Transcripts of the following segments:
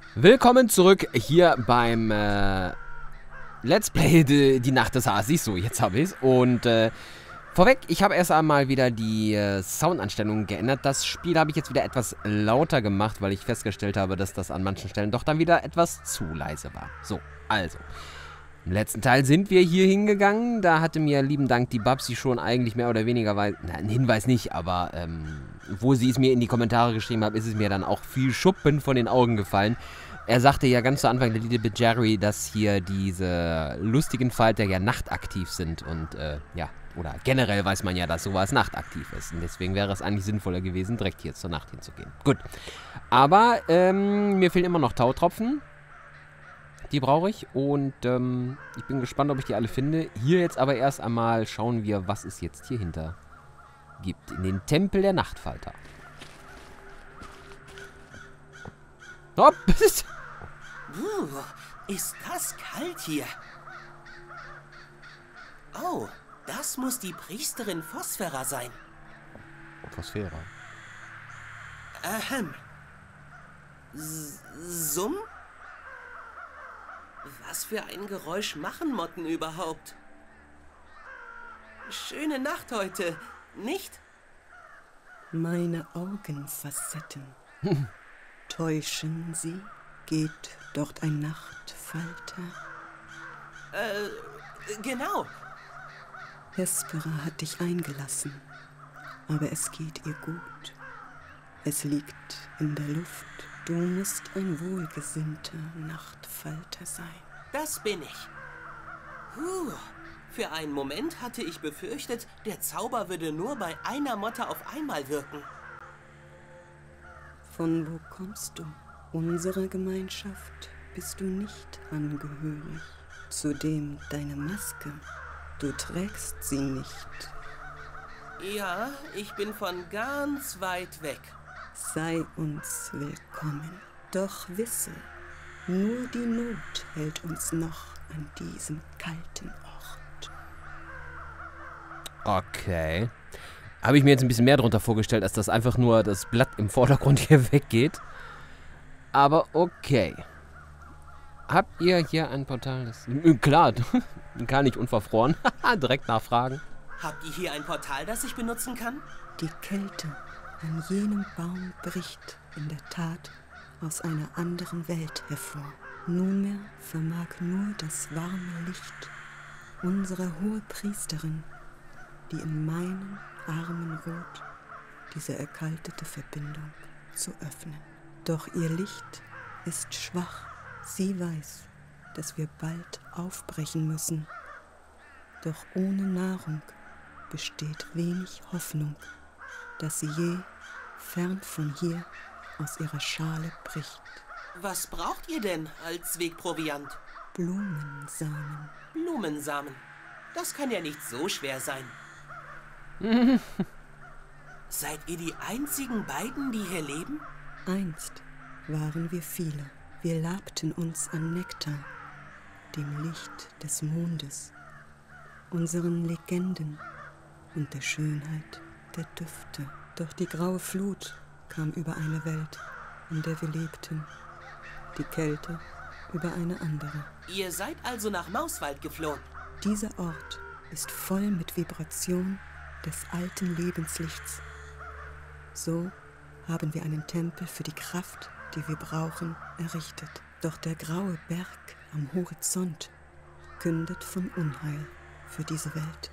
Willkommen zurück hier beim Let's Play die Nacht des Hasis. So, jetzt habe ich es. Und vorweg, ich habe erst einmal wieder die Soundanstellungen geändert. Das Spiel habe ich jetzt wieder etwas lauter gemacht, weil ich festgestellt habe, dass das an manchen Stellen doch dann wieder etwas zu leise war. So, also. Im letzten Teil sind wir hier hingegangen. Da hatte mir lieben Dank die Babsi schon eigentlich mehr oder weniger, einen Hinweis nicht, aber wo sie es mir in die Kommentare geschrieben hat, ist es mir dann auch viel Schuppen von den Augen gefallen. Er sagte ja ganz zu Anfang, der Little Bit Jerry, dass hier diese lustigen Falter ja nachtaktiv sind und ja, oder generell weiß man ja, dass sowas nachtaktiv ist. Und deswegen wäre es eigentlich sinnvoller gewesen, direkt hier zur Nacht hinzugehen. Gut, aber mir fehlen immer noch Tautropfen. Die brauche ich und ich bin gespannt, ob ich die alle finde. Hier jetzt aber erst einmal schauen wir, was es jetzt hier hinter gibt. In den Tempel der Nachtfalter. Hopp! Ist das kalt hier? Oh, das muss die Priesterin Phosphera sein. Phosphera. Summ? Was für ein Geräusch machen Motten überhaupt? Schöne Nacht heute, nicht? Meine Augenfacetten. Täuschen sie? Geht dort ein Nachtfalter? Genau. Hespera hat dich eingelassen, aber es geht ihr gut. Es liegt in der Luft. Du musst ein wohlgesinnter Nachtfalter sein. Das bin ich. Für einen Moment hatte ich befürchtet, der Zauber würde nur bei einer Motte auf einmal wirken. Von wo kommst du? Unserer Gemeinschaft bist du nicht angehörig. Zudem deine Maske. Du trägst sie nicht. Ja, ich bin von ganz weit weg. Sei uns willkommen. Doch wisse, nur die Not hält uns noch an diesem kalten Ort. Okay. Habe ich mir jetzt ein bisschen mehr darunter vorgestellt, als dass einfach nur das Blatt im Vordergrund hier weggeht. Aber okay. Habt ihr hier ein Portal? Klar, gar nicht unverfroren. Direkt nachfragen. Habt ihr hier ein Portal, das ich benutzen kann? Die Kälte an jenem Baum bricht in der Tat aus einer anderen Welt hervor. Nunmehr vermag nur das warme Licht unserer Hohepriesterin, die in meinen Armen ruht, diese erkaltete Verbindung zu öffnen. Doch ihr Licht ist schwach. Sie weiß, dass wir bald aufbrechen müssen. Doch ohne Nahrung besteht wenig Hoffnung, dass sie je fern von hier aus ihrer Schale bricht. Was braucht ihr denn als Wegproviant? Blumensamen. Blumensamen. Das kann ja nicht so schwer sein. Seid ihr die einzigen beiden, die hier leben? Einst waren wir viele. Wir labten uns an Nektar, dem Licht des Mondes, unseren Legenden und der Schönheit der Düfte. Doch die graue Flut kam über eine Welt, in der wir lebten, die Kälte über eine andere. Ihr seid also nach Mauswald geflohen? Dieser Ort ist voll mit Vibration des alten Lebenslichts. So haben wir einen Tempel für die Kraft, die wir brauchen, errichtet. Doch der graue Berg am Horizont kündet von Unheil für diese Welt.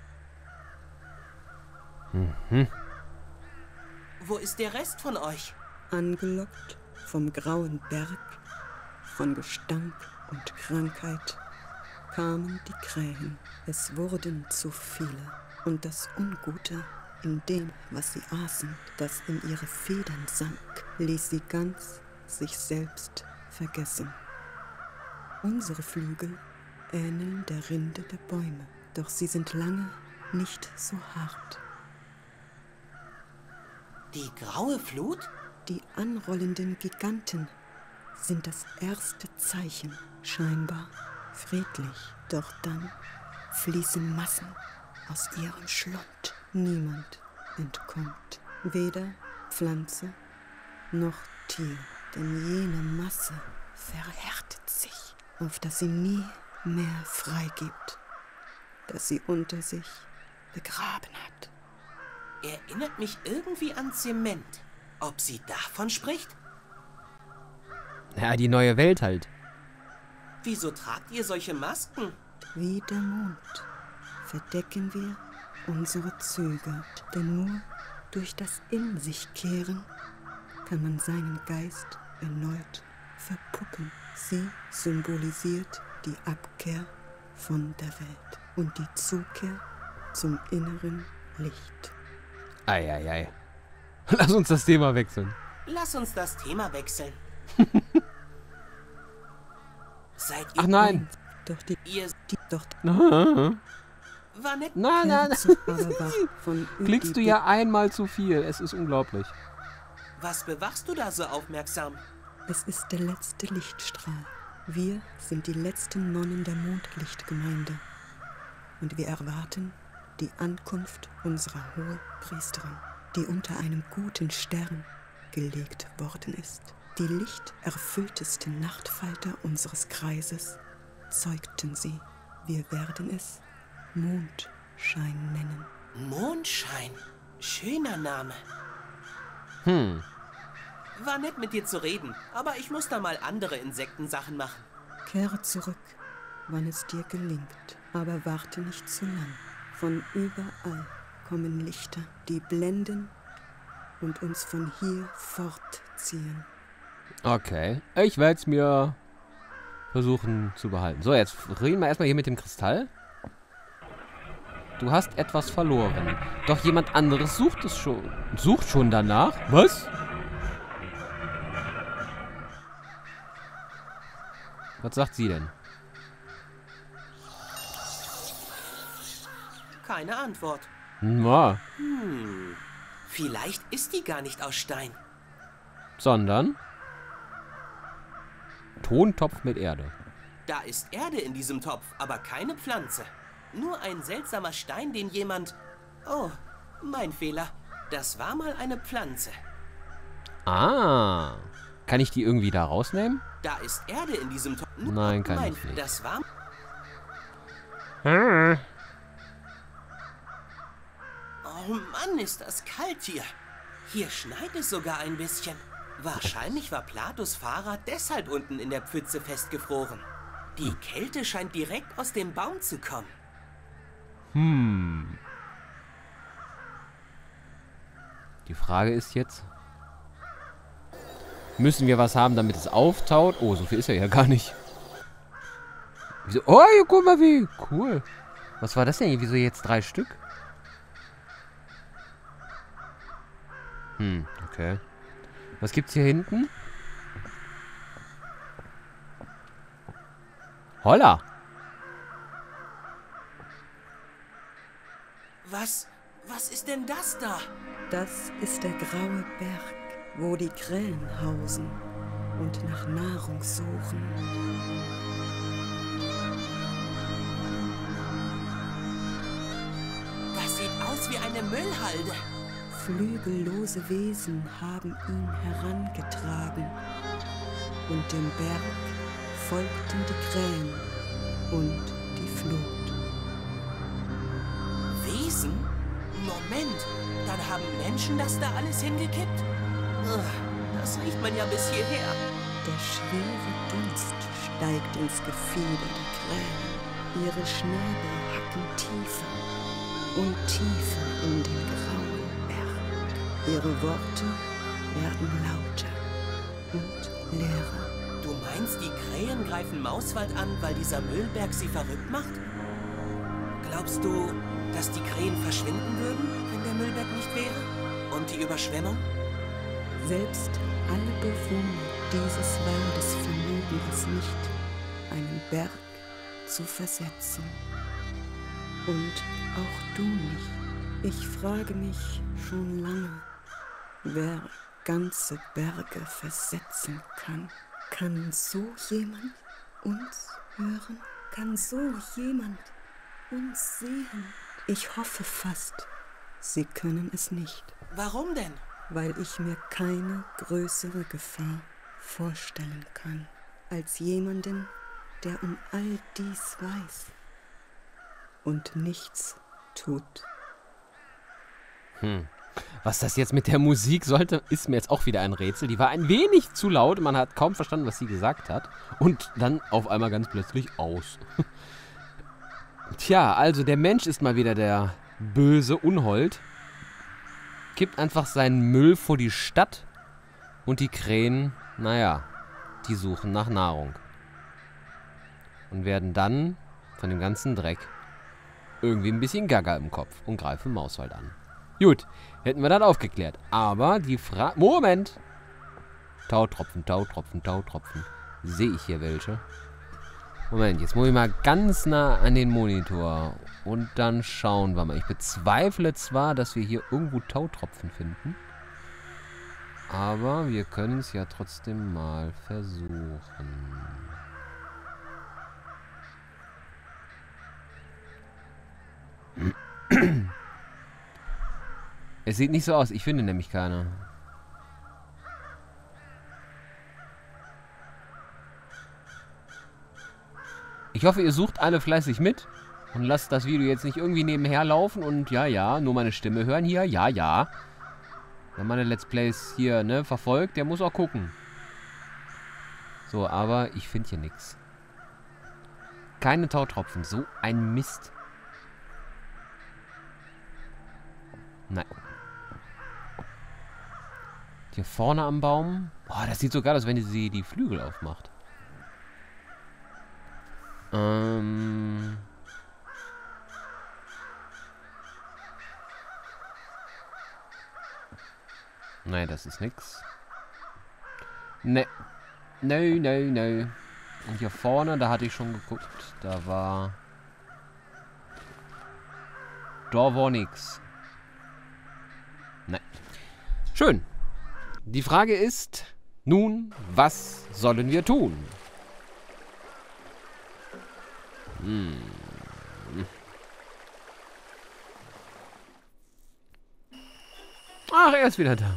Wo ist der Rest von euch? Angelockt vom grauen Berg, von Gestank und Krankheit, kamen die Krähen. Es wurden zu viele. Und das Ungute in dem, was sie aßen, das in ihre Federn sank, ließ sie ganz sich selbst vergessen. Unsere Flügel ähneln der Rinde der Bäume, doch sie sind lange nicht so hart. Die graue Flut? Die anrollenden Giganten sind das erste Zeichen, scheinbar friedlich. Doch dann fließen Massen aus ihrem Schlund. Niemand entkommt, weder Pflanze noch Tier. denn jene Masse verhärtet sich, auf dass sie nie mehr freigibt, dass sie unter sich begraben hat. Erinnert mich irgendwie an Zement. Ob sie davon spricht? Ja, die neue Welt halt. Wieso tragt ihr solche Masken? Wie der Mond verdecken wir unsere Züge, denn nur durch das In-sich-Kehren kann man seinen Geist erneut verpuppen. Sie symbolisiert die Abkehr von der Welt und die Zukehr zum inneren Licht. Eieiei. Lass uns das Thema wechseln. Lass uns das Thema wechseln. Seid ihr... Ach nein. Doch doch War nett. Nein. von Klickst du ja einmal zu viel. Es ist unglaublich. Was bewachst du da so aufmerksam? Es ist der letzte Lichtstrahl. Wir sind die letzten Nonnen der Mondlichtgemeinde. Und wir erwarten die Ankunft unserer Hohepriesterin, die unter einem guten Stern gelegt worden ist. Die lichterfüllteste Nachtfalter unseres Kreises zeugten sie. Wir werden es Mondschein nennen. Mondschein. Schöner Name. War nett mit dir zu reden, aber ich muss da mal andere Insektensachen machen. Kehre zurück, wann es dir gelingt, aber warte nicht zu lang. Von überall kommen Lichter, die blenden und uns von hier fortziehen. Okay. Ich werde es mir versuchen zu behalten. So, jetzt reden wir erstmal hier mit dem Kristall. Du hast etwas verloren. Doch jemand anderes sucht es schon. Sucht schon danach? Was? Was sagt sie denn? Keine Antwort. Na, Vielleicht ist die gar nicht aus Stein. sondern Tontopf mit Erde. Da ist Erde in diesem Topf, aber keine Pflanze. Nur ein seltsamer Stein, den jemand... Oh, mein Fehler. Das war mal eine Pflanze. Ah. Kann ich die irgendwie da rausnehmen? Da ist Erde in diesem Topf. Nein, kann ich nicht. Das war... Oh Mann, ist das kalt hier. Hier schneit es sogar ein bisschen. Wahrscheinlich war Platos Fahrrad deshalb unten in der Pfütze festgefroren. Die Kälte scheint direkt aus dem Baum zu kommen. Die Frage ist jetzt, müssen wir was haben, damit es auftaut? Oh, so viel ist ja gar nicht. Wieso? Oh, hier, guck mal wie. Cool. Was war das denn? Wieso jetzt 3 Stück? Okay. Was gibt's hier hinten? Holla. Was ist denn das da? Das ist der graue Berg, wo die Krähen hausen und nach Nahrung suchen. Das sieht aus wie eine Müllhalde. Flügellose Wesen haben ihn herangetragen. Und dem Berg folgten die Krähen und die Flut. Wesen? Moment, dann haben Menschen das da alles hingekippt? Das riecht man ja bis hierher. Der schwere Dunst steigt ins Gefieder der Krähen. Ihre Schnäbel hacken tiefer und tiefer in den grauen Berg. Ihre Worte werden lauter und leerer. Du meinst, die Krähen greifen Mauswald an, weil dieser Müllberg sie verrückt macht? Glaubst du, dass die Krähen verschwinden würden, wenn der Müllberg nicht wäre? Und die Überschwemmung? Selbst alle Bewohner dieses Waldes vermögen es nicht, einen Berg zu versetzen. Und auch du nicht. Ich frage mich schon lange, wer ganze Berge versetzen kann. Kann so jemand uns hören? Kann so jemand uns sehen? Ich hoffe fast, sie können es nicht. Warum denn? Weil ich mir keine größere Gefahr vorstellen kann, als jemanden, der um all dies weiß und nichts tut. Was das jetzt mit der Musik sollte, ist mir jetzt auch wieder ein Rätsel. Die war ein wenig zu laut, man hat kaum verstanden, was sie gesagt hat. Und dann auf einmal ganz plötzlich aus. Tja, also der Mensch ist mal wieder der böse Unhold. Kippt einfach seinen Müll vor die Stadt. Und die Krähen, naja, die suchen nach Nahrung. Und werden dann von dem ganzen Dreck irgendwie ein bisschen gaga im Kopf und greifen Mauswald an. Gut, hätten wir das aufgeklärt. Aber die Frage... Moment! Tautropfen, Tautropfen, Tautropfen. Sehe ich hier welche? Moment, jetzt muss ich mal ganz nah an den Monitor. Und dann schauen wir mal. Ich bezweifle zwar, dass wir hier irgendwo Tautropfen finden. Aber wir können es ja trotzdem mal versuchen. Es sieht nicht so aus. Ich finde nämlich keine. Ich hoffe, ihr sucht alle fleißig mit und lasst das Video jetzt nicht irgendwie nebenher laufen und ja, nur meine Stimme hören hier. Ja. Wer meine Let's Plays hier, ne, verfolgt, der muss auch gucken. So, aber ich finde hier nichts. Keine Tautropfen. So ein Mist. Nein. Hier vorne am Baum. Boah, das sieht so geil aus, wenn sie die Flügel aufmacht. Nein, das ist nix. Ne. No. Und hier vorne, da hatte ich schon geguckt. Da war nix. Nein. Schön. Die Frage ist, nun, was sollen wir tun? Ach, er ist wieder da.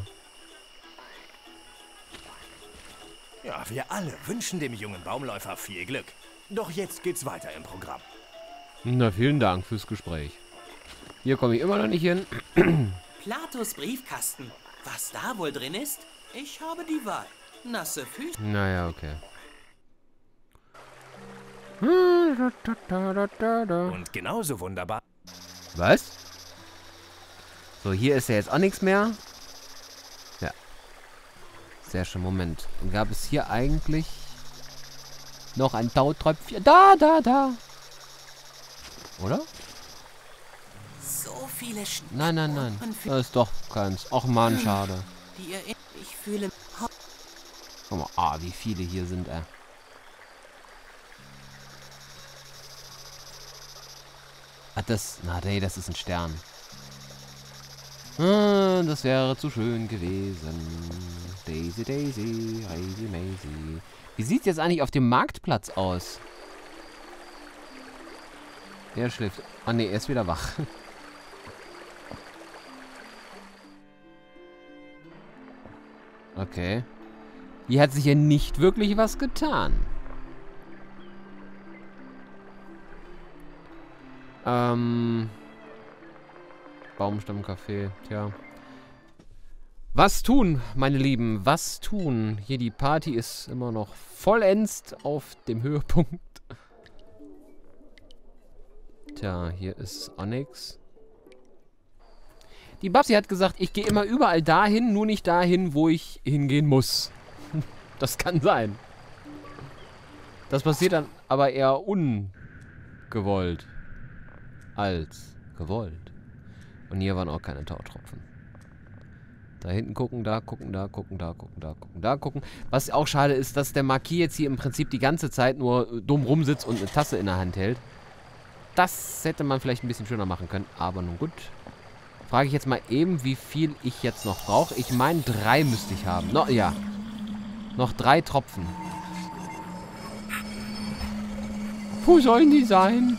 Ja, wir alle wünschen dem jungen Baumläufer viel Glück. Doch jetzt geht's weiter im Programm. Na, vielen Dank fürs Gespräch. Hier komme ich immer noch nicht hin. Platos Briefkasten. Was da wohl drin ist? Ich habe die Wahl. Nasse Füße. Naja, okay. Und genauso wunderbar. Was? So, hier ist ja jetzt auch nichts mehr. Ja. Sehr schön, Moment. Gab es hier eigentlich noch ein Tautröpfchen? Da. Oder? So viele Nein. Das ist doch keins. Och Mann, schade. Ich fühle... Guck mal, wie viele hier sind, das... Na, nee, das ist ein Stern. Das wäre zu schön gewesen. Daisy, Maisy. Wie sieht es jetzt eigentlich auf dem Marktplatz aus? Er schläft. Ah, nee, er ist wieder wach. Okay. Hier hat sich ja nicht wirklich was getan. Baumstammcafé, tja. Was tun, meine Lieben? Was tun? Hier, die Party ist immer noch vollends auf dem Höhepunkt. Tja, hier ist Onyx. Die Babsi hat gesagt, ich gehe immer überall dahin, nur nicht dahin, wo ich hingehen muss. Das kann sein. Das passiert dann aber eher ungewollt als gewollt. Und hier waren auch keine Tautropfen. Da hinten gucken, da gucken, da gucken, da gucken, da gucken, da gucken. Was auch schade ist, dass der Marquis jetzt hier im Prinzip die ganze Zeit nur dumm rumsitzt und eine Tasse in der Hand hält. Das hätte man vielleicht ein bisschen schöner machen können, aber nun gut. Frage ich jetzt mal eben, wie viel ich jetzt noch brauche. Ich meine, 3 müsste ich haben. Ja. Noch 3 Tropfen. Wo sollen die sein?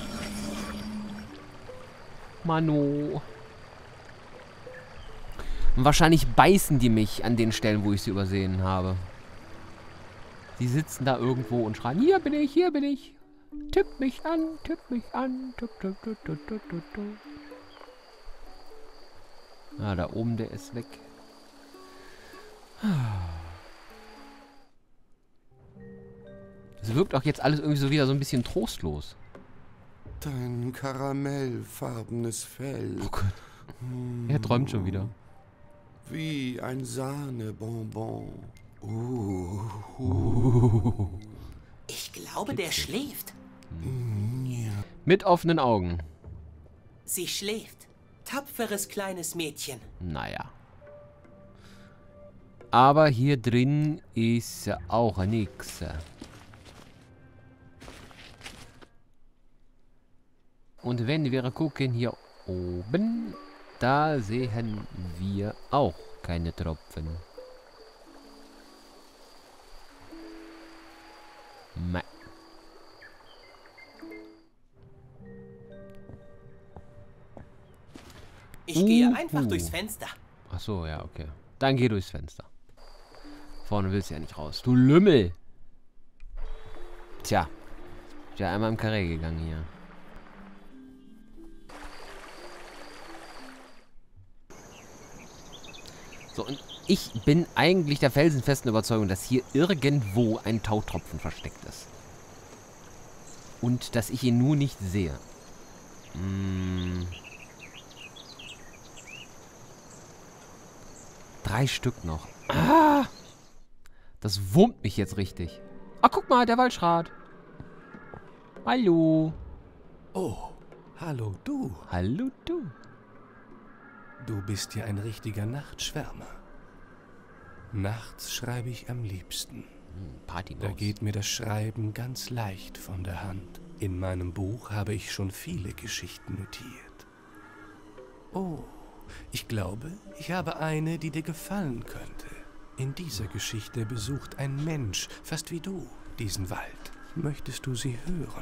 Mano. Und wahrscheinlich beißen die mich an den Stellen, wo ich sie übersehen habe. Die sitzen da irgendwo und schreien, hier bin ich, hier bin ich. Tipp mich an, tipp mich an. Tipp, tipp, tipp, tipp, tipp, tipp, tipp. Ah, da oben, der ist weg. Es wirkt auch jetzt alles irgendwie so wieder so ein bisschen trostlos. Dein karamellfarbenes Fell. Oh Gott. Er träumt schon wieder. Wie ein Sahnebonbon. Ich glaube, der schläft. Mit offenen Augen. Sie schläft. Tapferes kleines Mädchen. Naja. Aber hier drin ist auch nichts. Und wenn wir gucken hier oben, da sehen wir auch keine Tropfen. Meh. Ich gehe einfach durchs Fenster. Ach so, ja, okay. Dann geh durchs Fenster. Vorne willst du ja nicht raus. Du Lümmel! Tja. Ist ja einmal im Karree gegangen hier. So, und ich bin eigentlich der felsenfesten Überzeugung, dass hier irgendwo ein Tautropfen versteckt ist. Und dass ich ihn nur nicht sehe. 3 Stück noch. Ah! Das wurmt mich jetzt richtig. Ah, guck mal, der Waldschrat. Hallo. Oh, hallo du. Hallo, du. Du bist ja ein richtiger Nachtschwärmer. Nachts schreibe ich am liebsten. Partymaus. Da geht mir das Schreiben ganz leicht von der Hand. In meinem Buch habe ich schon viele Geschichten notiert. Oh, ich glaube, ich habe eine, die dir gefallen könnte. In dieser Geschichte besucht ein Mensch, fast wie du, diesen Wald. Möchtest du sie hören?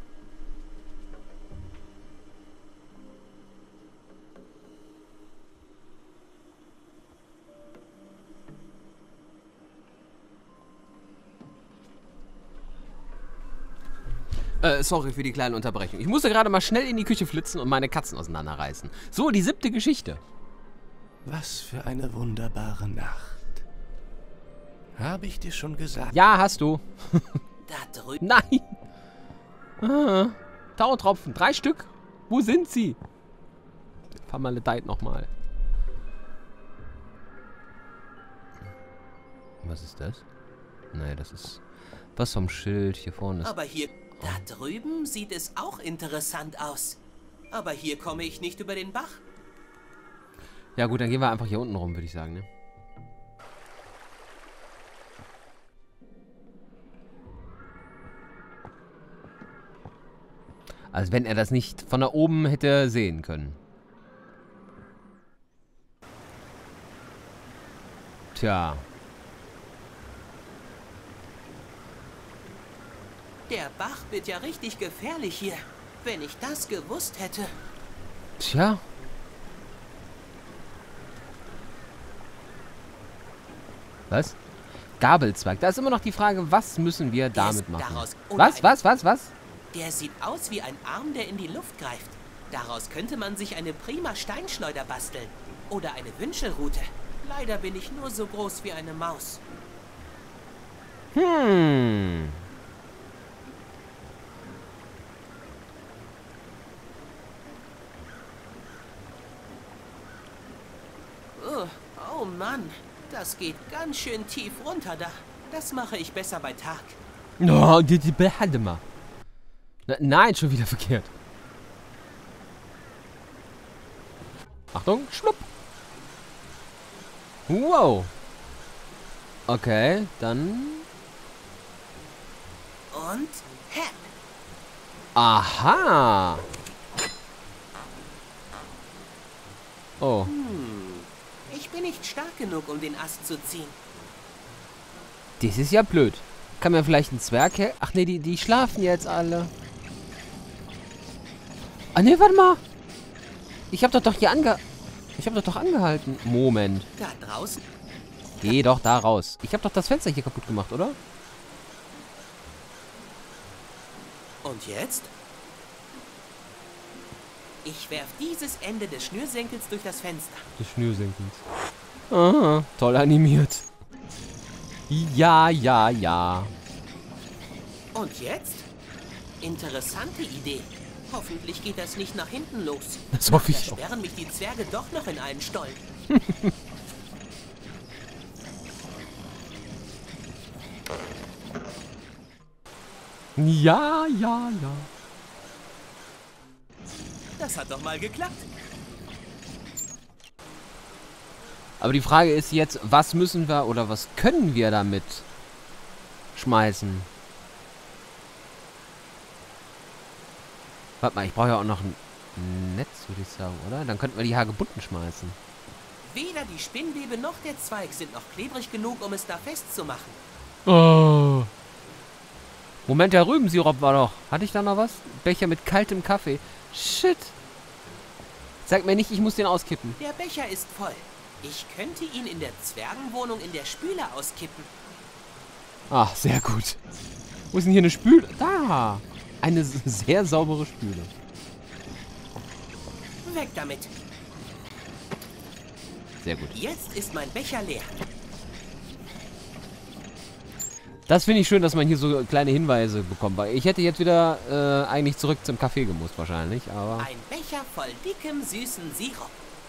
Sorry für die kleine Unterbrechung. Ich musste gerade mal schnell in die Küche flitzen und meine Katzen auseinanderreißen. So, die 7. Geschichte. Was für eine wunderbare Nacht. Habe ich dir schon gesagt? Ja, hast du. Da drüben. Nein. Ah, Tautropfen. 3 Stück. Wo sind sie? Vermaledeit nochmal. Was ist das? Naja, das ist was vom Schild. Hier vorne ist... Aber hier, da drüben sieht es auch interessant aus. Aber hier komme ich nicht über den Bach. Ja gut, dann gehen wir einfach hier unten rum, würde ich sagen, ne? Als wenn er das nicht von da oben hätte sehen können. Tja. Der Bach wird ja richtig gefährlich hier. Wenn ich das gewusst hätte. Tja. Was? Gabelzweig. Da ist immer noch die Frage, was müssen wir damit machen? Was? Der sieht aus wie ein Arm, der in die Luft greift. Daraus könnte man sich eine prima Steinschleuder basteln. Oder eine Wünschelrute. Leider bin ich nur so groß wie eine Maus. Oh Mann, das geht ganz schön tief runter da. Das mache ich besser bei Tag. Oh, die behalte mal. Nein, schon wieder verkehrt. Achtung, schlupp. Wow. Okay, dann... Und hepp. Aha. Oh. Ich bin nicht stark genug, um den Ast zu ziehen. Das ist ja blöd. Kann mir vielleicht ein Zwerg her... Ach nee, die schlafen jetzt alle. Ah nee, warte mal. Ich hab doch hier Ich habe das doch angehalten. Moment. Da draußen? Geh doch da raus. Ich habe doch das Fenster hier kaputt gemacht, oder? Und jetzt? Ich werf dieses Ende des Schnürsenkels durch das Fenster. Des Schnürsenkels. Ah, toll animiert. Ja, ja, ja. Und jetzt? Interessante Idee. Hoffentlich geht das nicht nach hinten los. Das hoffe ich Da auch. sperren mich die Zwerge doch noch in einen Stollen. Ja, ja, ja. Das hat doch mal geklappt. Aber die Frage ist jetzt, was müssen wir oder was können wir damit schmeißen? Warte mal, ich brauche ja auch noch ein Netz, würde ich sagen, oder? Dann könnten wir die Hagebutten schmeißen. Weder die Spinnwebe noch der Zweig sind noch klebrig genug, um es da festzumachen. Oh. Moment, der Rübensirup war doch. Hatte ich da noch was? Becher mit kaltem Kaffee. Shit. Sag mir nicht, ich muss den auskippen. Der Becher ist voll. Ich könnte ihn in der Zwergenwohnung in der Spüle auskippen. Ach, sehr gut. Wo ist denn hier eine Spüle? Da. Eine sehr saubere Spüle. Weg damit. Sehr gut. Jetzt ist mein Becher leer. Das finde ich schön, dass man hier so kleine Hinweise bekommt. Weil ich hätte jetzt wieder eigentlich zurück zum Café gemusst wahrscheinlich, aber... Ein Becher voll dickem, süßen Sirup.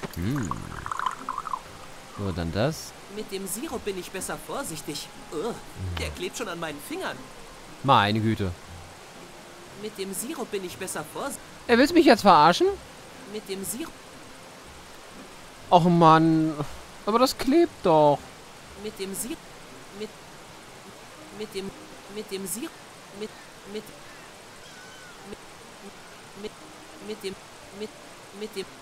So, dann das. Mit dem Sirup bin ich besser vorsichtig. Ugh, der klebt schon an meinen Fingern. Meine Güte. Mit dem Sirup bin ich besser vorsichtig. Willst du mich jetzt verarschen? Mit dem Sirup. Och Mann. Aber das klebt doch. Mit dem Sirup. Mit dem Sirup. Mit dem.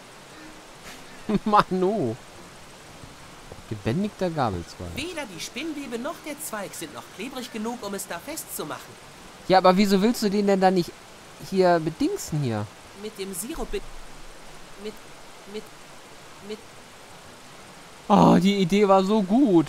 Mano. Gebändigter Gabelzweig. Weder die Spinnwebe noch der Zweig sind noch klebrig genug, um es da festzumachen. Ja, aber wieso willst du den denn dann nicht hier bedingsen hier? Mit dem Sirup. Mit. Oh, die Idee war so gut.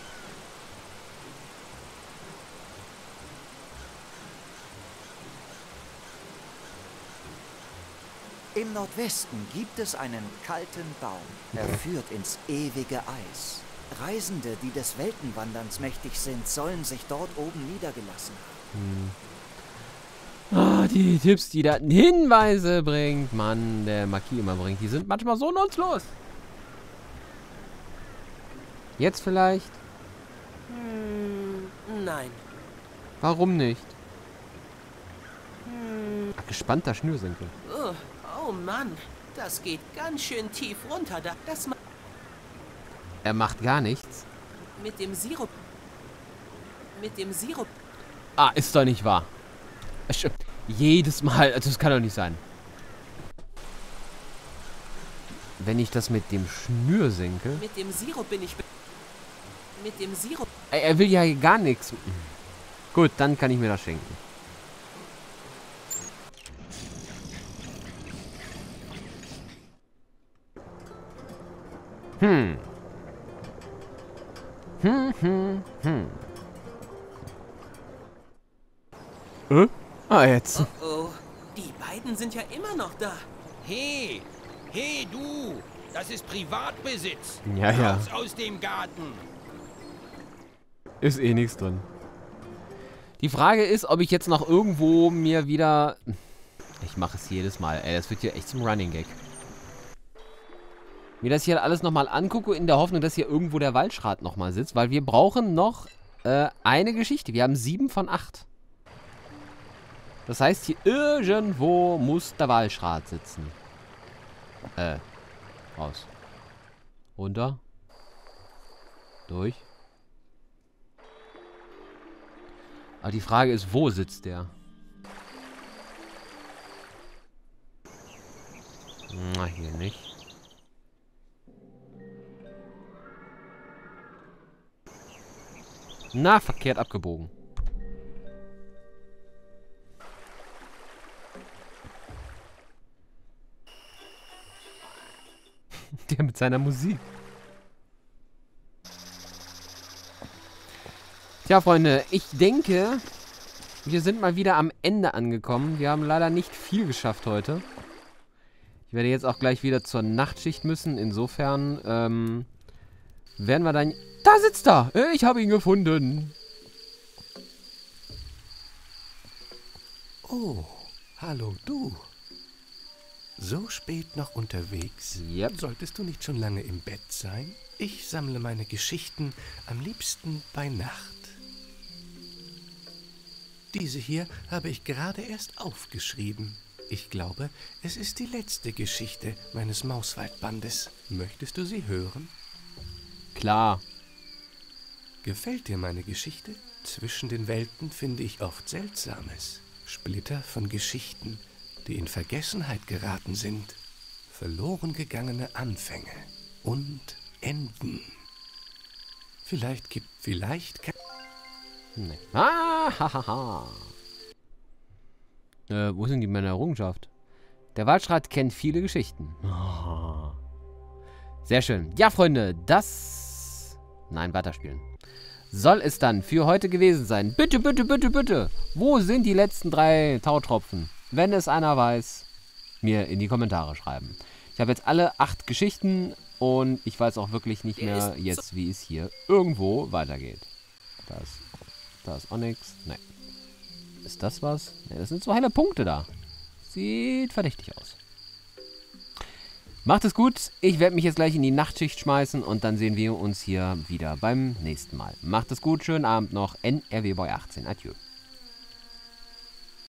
Im Nordwesten gibt es einen kalten Baum. Er führt ins ewige Eis. Reisende, die des Weltenwanderns mächtig sind, sollen sich dort oben niedergelassen haben. Ah, die Tipps, die da Hinweise bringt, Mann, der Marquis immer bringt, die sind manchmal so nutzlos. Jetzt vielleicht? Nein. Warum nicht? Ach, gespannter Schnürsenkel. Oh Mann, das geht ganz schön tief runter. Das Er macht gar nichts. mit dem Sirup. Mit dem Sirup. Ah, ist doch nicht wahr. Jedes Mal, also das kann doch nicht sein. Wenn ich das mit dem Schnürsenkel... Mit dem Sirup bin ich. Mit dem Sirup. Er will ja gar nichts. Gut, dann kann ich mir das schenken. Ah, jetzt. Oh, die beiden sind ja immer noch da. Hey, hey du, das ist Privatbesitz. Ja, ja. Raus aus dem Garten. Ist eh nichts drin. Die Frage ist, ob ich jetzt noch irgendwo mir wieder... Ich mache es jedes Mal. Ey, das wird hier echt zum Running Gag. Mir das hier alles nochmal angucke, in der Hoffnung, dass hier irgendwo der Waldschrat nochmal sitzt. Weil wir brauchen noch eine Geschichte. Wir haben 7 von 8. Das heißt, hier irgendwo muss der Waldschrat sitzen. Raus. Runter. Durch. Aber die Frage ist, wo sitzt der? Na, hier nicht. Na, verkehrt abgebogen. der mit seiner Musik? Tja, Freunde, ich denke, wir sind mal wieder am Ende angekommen. Wir haben leider nicht viel geschafft heute. Ich werde jetzt auch gleich wieder zur Nachtschicht müssen. Insofern werden wir dann... Da sitzt er! Ich habe ihn gefunden. Oh, hallo du. So spät noch unterwegs? Yep. Solltest du nicht schon lange im Bett sein? Ich sammle meine Geschichten am liebsten bei Nacht. Diese hier habe ich gerade erst aufgeschrieben. Ich glaube, es ist die letzte Geschichte meines Mauswaldbandes. Möchtest du sie hören? Klar. Gefällt dir meine Geschichte? Zwischen den Welten finde ich oft Seltsames. Splitter von Geschichten, die in Vergessenheit geraten sind. Verloren gegangene Anfänge und Enden. Vielleicht kann... Nee. Ah, hahaha. Wo sind die Männer Errungenschaft? Der Waldschrat kennt viele Geschichten. Oh. Sehr schön. Ja, Freunde, das... Nein, weiterspielen. Soll es dann für heute gewesen sein. Bitte, bitte, bitte, bitte. Wo sind die letzten 3 Tautropfen? Wenn es einer weiß, mir in die Kommentare schreiben. Ich habe jetzt alle 8 Geschichten und ich weiß auch wirklich nicht mehr jetzt, wie es hier irgendwo weitergeht. Da ist auch nichts. Nee. Ist das was? Nee, das sind so helle Punkte da. Sieht verdächtig aus. Macht es gut. Ich werde mich jetzt gleich in die Nachtschicht schmeißen und dann sehen wir uns hier wieder beim nächsten Mal. Macht es gut. Schönen Abend noch. NRW Boy 18. Adieu.